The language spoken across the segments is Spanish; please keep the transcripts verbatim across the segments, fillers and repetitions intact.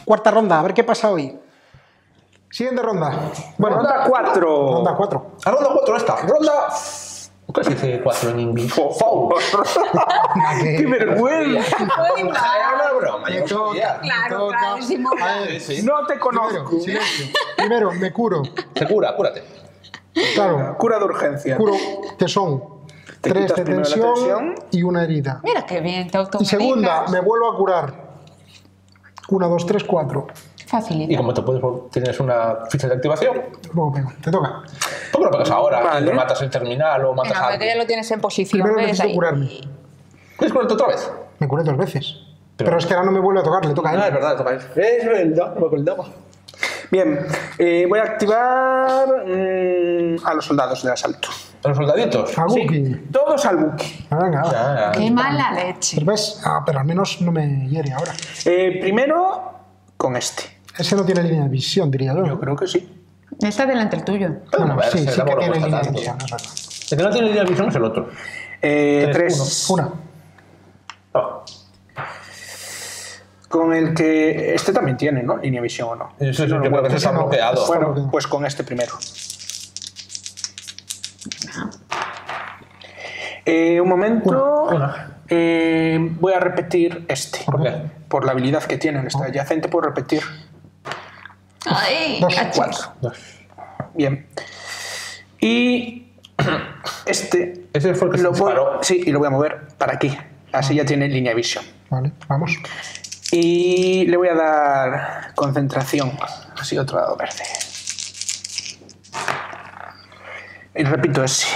Cuarta ronda, a ver qué pasa hoy. Siguiente ronda. Bueno, ronda cuatro. Ronda cuatro. A ronda cuatro esta. Ronda... ¿Qué se dice cuatro en inglés? Four. ¡Qué vergüenza! Era una broma, yo no sabía. Claro, claro, Simón. No te conozco. Primero, silencio. Primero, me curo. Se cura, cúrate. Claro, Cura de urgencia. curo que son Te tres quitas de primero la tensión, tensión. y una herida. Mira qué bien, te Y automedicas. segunda, me vuelvo a curar. Una, dos, tres, cuatro. Facilita. Y como te puedes, tienes una ficha de activación, Luego pego. Te toca. ¿por qué lo pegas ahora? Vale. Y matas el terminal o matas Venga, a porque ya alguien. lo tienes en posición. Primero ¿ves? necesito Ahí. curarme. ¿Quieres curarte otra vez? Me curé dos veces. Pero- Pero es que ahora no me vuelve a tocar, le toca a él. Ah, es verdad, toca él. Es verdad, no me acordaba. Bien, eh, voy a activar mm, a los soldados del asalto. ¿A los soldaditos? A Buki. Sí, todos al buque. Ah, venga, va. Ya, ya. Qué mala leche. Pero ves, ah, pero al menos no me hiere ahora. Eh, primero con este. Ese no tiene línea de visión, diría yo. Yo creo que sí. Está delante el tuyo. Puede Bueno, moverse, sí, sí la que bola tiene cuesta línea de tanto. visión, es verdad. El que no tiene línea de visión es el otro. Eh, Tres, tres. Una. Ah, Con el que... Este también tiene, ¿no? Línea de visión o no. eso es lo que creo que está no. bloqueado. Bueno. Bueno, pues con este primero. Eh, un momento. Una, una. Eh, voy a repetir este. ¿Por qué? Por la habilidad que tiene en este adyacente, puedo repetir. Ay, Dos. cachis. Cuatro. Dos. Bien. Y este Ese fue el que se lo voy, disparó. sí, y lo voy a mover para aquí. Así ya tiene línea de visión. Vale, vamos. Y le voy a dar concentración. Así otro dado verde. Y repito ese.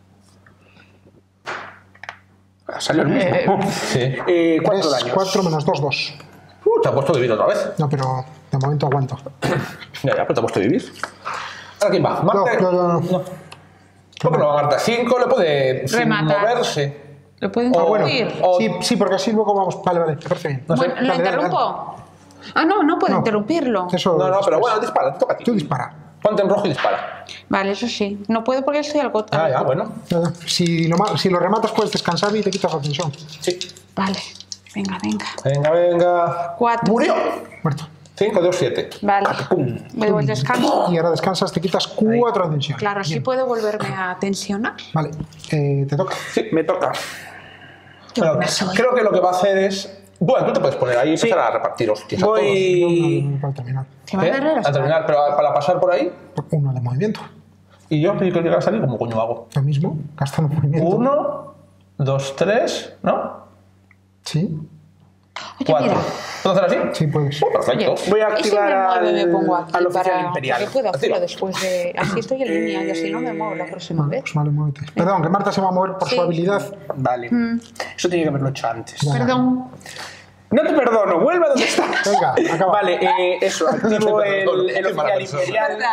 Ah, salió el mismo. Sí. Eh, cuatro Tres, daños. cuatro menos dos, dos. Uh, te ha puesto vivir otra vez. No, pero de momento aguanto. Ya, ya, pero te ha puesto vivir. Ahora, ¿quién va? Marte. No, no, no. No. ¿Por qué no va Marta? cinco le puede sin Rematar. moverse. ¿Lo pueden O- Bueno, interrumpir? o- sí, sí, porque así luego vamos. Vale, vale, me parece bien. No sé. Bueno, ¿lo Dale, dale, interrumpo? Ah, no, no puedo No. interrumpirlo. Eso No, no, pero después. bueno, dispara, te toca a ti. Tú dispara. Ponte en rojo y dispara. Vale, eso sí. No puedo porque estoy al gota. Ah, ya, bueno. Nada. Si lo, ma- si lo rematas, puedes descansar y te quitas la tensión. Sí. Vale. Venga, venga. Venga, venga. Cuatro. Murió. Muerto. cinco, dos, siete. Vale. Vuelvo al descanso. Y ahora descansas, te quitas cuatro de tensión. Claro, así Bien. puedo volverme a tensionar. Vale, eh, te toca. Sí, me toca. Yo Bueno, me soy. creo que lo que va a hacer es... Bueno, tú te puedes poner ahí y empezar a repartir hostias a todos. Voy. Para terminar. Que va a ¿Eh? darle las A terminar, pero a- para pasar por ahí. Uno de movimiento. Y yo tengo que llegar a salir, ¿cómo coño hago? Lo mismo, gastando movimiento. Uno, dos, tres, ¿no? Sí, Oye, Cuatro. mira. ¿Puedo hacer así? sí, puedes. Oh, perfecto. Voy a ¿Y si activar me muevo y me al, pongo aquí al oficial para... imperial. Porque puedo hacerlo Activa. después de... Así estoy en línea y así no me muevo la próxima vez. Pues vale, muévete. Perdón, que Marta se va a mover por Sí. su habilidad. Vale. Eso tiene que haberlo hecho antes. Ya. Perdón. No te perdono, vuelve a donde estás. Venga, acaba. Vale, eh, eso, activo te perdono, el, el qué mala oficial persona. imperial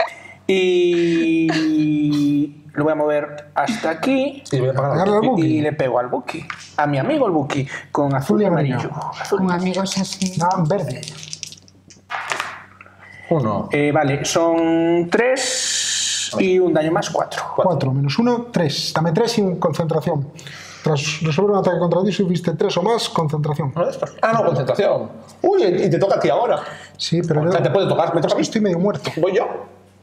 y lo voy a mover hasta aquí Sí, voy a pagar Pegarle al Buki. y le pego al Buki. A mi amigo el Buki, con azul y amarillo. Azul. Con amigos así. No, verde. Uno. Eh, vale, son tres y un daño más, cuatro. Cuatro menos uno, tres. Dame tres sin concentración. Tras resolver un ataque contra ti, subiste tres o más, concentración. Uno de estos. Ah, no, concentración. Uy, y te toca a ti ahora. Sí, pero O yo sea, te puede tocar, me toca a mí. estoy medio muerto. Voy yo.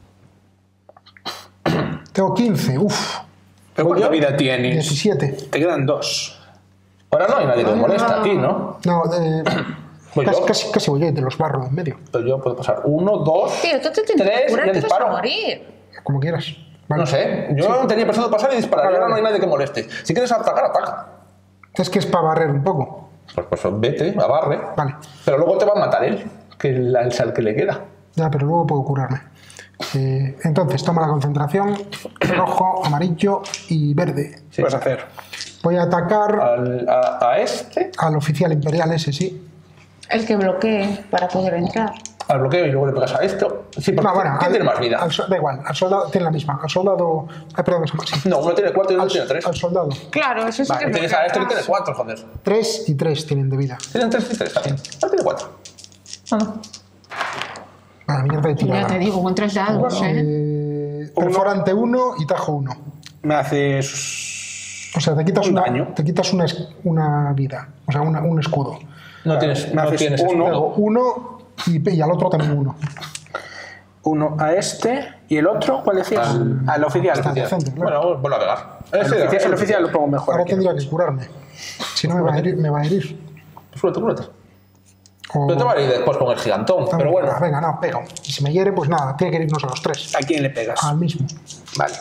Tengo quince, uff, ¿Pero Voy cuánta yo. vida tienes? diecisiete. Te quedan dos. Ahora no hay nadie que me molesta aquí, ¿no? No, eh, Voy casi, yo. casi, casi voy yo y te los barro en medio. Pero yo puedo pasar uno, dos, Tío, tú te tienes que tres, curar, y te ya vas a disparo. morir. Como quieras. Vale. No sé, yo tenía pensado pasar y disparar. Vale, Ahora no vale. hay nadie que moleste. Si quieres atacar, ataca. Es que es para barrer un poco. Pues, pues vete, abarre. Vale. Pero luego te va a matar él, que es la- es al que le queda. Ya, pero luego puedo curarme. Eh, entonces, toma la concentración. Rojo, amarillo y verde. ¿Qué vas a hacer? Voy a atacar Al- a, a este, al oficial imperial ese, sí. El que bloquee para poder entrar. al bloqueo y luego le pegas a esto. Sí, porque No, bueno, ¿quién al- tiene más vida? al so- da igual, al soldado tiene la misma. Al soldado. Ay, perdón, sí. No, uno tiene cuatro y al, otro tiene tres. al soldado. Claro, eso sí Vale, que tienes a este que tiene cuatro, joder. Tres y tres tienen de vida. Tienen tres y tres también. Ah, tiene cuatro. Ah, no. Vale, mierda de Ya tirada. te digo, con tres dados, ¿eh? Eh, perforante uno y tajo uno. Me haces... O sea, te quitas Un una, daño. te quitas una, es- una vida. O sea, una- un escudo. No tienes, me no haces tienes uno. escudo. Luego uno Y, y al otro también uno. Uno a este y el otro, ¿cuál decías? Al- Al oficial. Está Oficial. decente, claro. Bueno, vuelvo a pegar. El Ese, oficial, el oficial lo pongo mejor. Ahora aquí. tendría que curarme. Si no, me va a herir. Me va a herir. Súbete, súbete. O- Pero te va a ir después con el gigantón. Ah, Pero bueno. venga, venga, no, pega. Y si me hiere, pues nada, tiene que irnos a los tres. ¿A quién le pegas? Al mismo. Vale.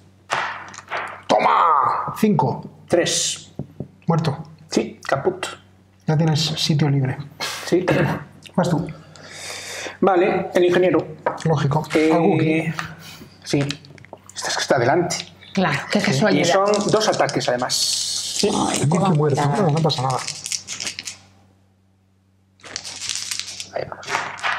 ¡Toma! Cinco. Tres. Muerto. Sí, caput. Ya tienes sitio libre. Sí. Vas tú. Vale, el ingeniero. Lógico. Eh, Al Wookiee. sí. Esta es que está delante. Claro, qué Y casualidad. son dos ataques además. Ay, El Wookiee muerto. cómo- No, no pasa nada. Ahí vamos.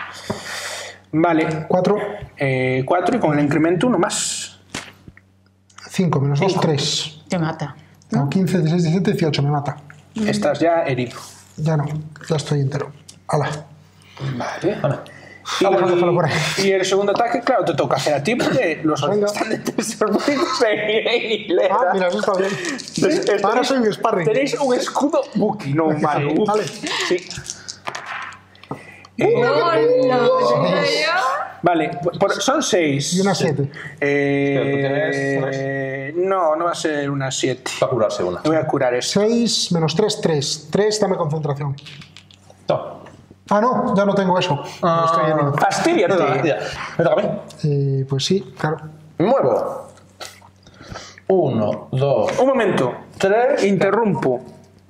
Vale. Cuatro. Eh, cuatro y con el incremento uno más. Cinco menos dos, Cinco. tres. Te mata. No, quince, dieciséis, diecisiete, dieciocho. Me mata. Estás ya herido. Ya no. Ya estoy entero. Hala. Vale. Vale. Y, Vamos a dejarlo por ahí. y el segundo ataque, claro, te toca hacer a ti porque los otros Venga. están detrás son muy feiles. Ah, mira, eso está bien. Entonces, Ahora tenéis- soy un sparring. Tenéis un escudo Buki, no un malo. Vale. Sí. Hola, Vale, por- son seis. Y una siete. Eh, no, no va a ser una siete. Va a curarse una. Me voy a curar eso. Seis menos tres, tres. Tres, dame concentración. No. Ah, no, ya no tengo eso. Estoy herido. Fastidiate. Ya. Me toca a mí. Eh, pues sí, claro. Me muevo. Uno, dos, Un momento. tres. Interrumpo.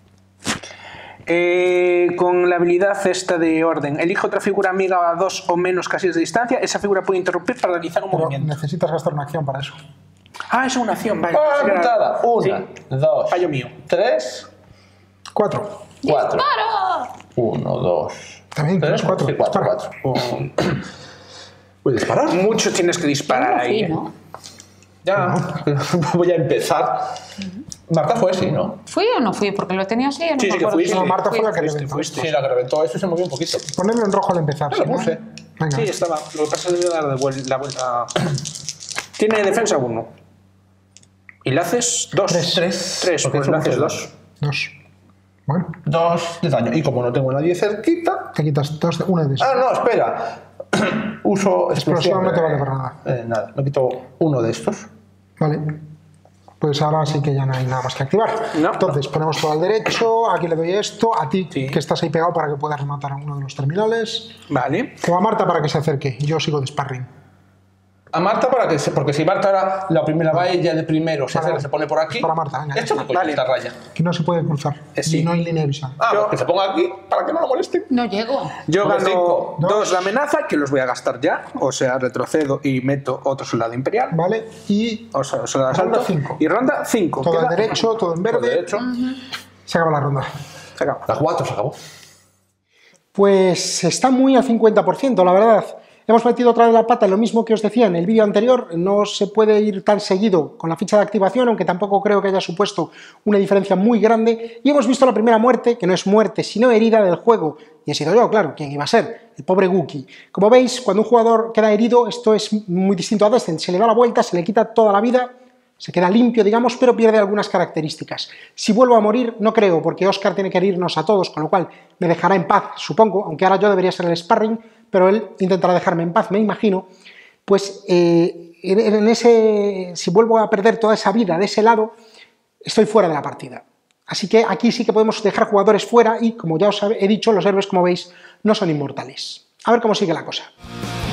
Eh, con la habilidad esta de orden, elige otra figura amiga a dos o menos casillas de distancia. Esa figura puede interrumpir para realizar un Pero movimiento. necesitas gastar una acción para eso. Ah, es una acción, vale. ¡Ah, Pensé que era- putada! Una, Sí. dos, Fallo mío. tres, Cuatro. cuatro. Uno, dos. También, tres, tienes cuatro. sí, cuatro, Dispara. cuatro. ¿Voy a disparar? Mucho tienes que disparar ahí. Sí, ¿eh? ¿no? Ya. Voy a empezar. Marta fue, sí, ¿no? ¿Fui o no fui? Porque lo tenía así. No Sí, me sí que acuerdo fuiste. si No, Marta fue la que Fuiste, reventó. fuiste. Sí, la que reventó eso y se movió un poquito. Ponerlo en rojo al empezar. Ya lo ¿sí, no? puse. Venga. Sí, estaba. Lo que pasa es que debe dar de vuel- la vuelta. Tiene defensa uno. Y le haces dos. Tres. Tres. Tres, Porque pues son le haces dos. dos. Dos. Bueno, Dos de daño. Y como no tengo nadie cerquita. te quitas dos de, una de esas. Ah, no, espera. Uso Explosión no te vale para nada. Eh, nada, me quito uno de estos. Vale. Pues ahora sí que ya no hay nada más que activar. No. Entonces ponemos todo al derecho, aquí le doy esto, a ti Sí. que estás ahí pegado para que puedas rematar a uno de los terminales. Vale. O a Marta para que se acerque. Yo sigo de sparring. A Marta para que se. Porque si Marta ahora la primera va ella de primero, se, Para- acerca, se pone por aquí. para Marta, venga. Esto me coño, Vale. esta raya. Aquí no se puede cruzar. Eh, sí. Y no hay línea de visión. Ah, Yo- pues que se ponga aquí para que no la molesten. No llego. Yo Ponle gano cinco. dos. Dos. de amenaza, que los voy a gastar ya. O sea, retrocedo y meto otro soldado imperial. Vale. Y O sea, soldado de Ronda asalto. cinco. Y ronda cinco. todo al derecho, todo en Por verde. derecho. Se acaba la ronda. Se acaba. Las cuatro se acabó. Pues está muy al cincuenta por ciento, la verdad. Hemos metido otra vez la pata en lo mismo que os decía en el vídeo anterior. No se puede ir tan seguido con la ficha de activación, aunque tampoco creo que haya supuesto una diferencia muy grande. Y hemos visto la primera muerte, que no es muerte, sino herida del juego. Y he sido yo, claro, ¿quién iba a ser? El pobre Wookiee. Como veis, cuando un jugador queda herido, esto es muy distinto a Descent. Se le da la vuelta, se le quita toda la vida, se queda limpio, digamos, pero pierde algunas características. Si vuelvo a morir, no creo, porque Oscar tiene que herirnos a todos, con lo cual me dejará en paz, supongo, aunque ahora yo debería ser el sparring, pero él intentará dejarme en paz, me imagino. Pues eh, en ese, si vuelvo a perder toda esa vida de ese lado, estoy fuera de la partida. Así que aquí sí que podemos dejar jugadores fuera y, como ya os he dicho, los héroes, como veis, no son inmortales. A ver cómo sigue la cosa.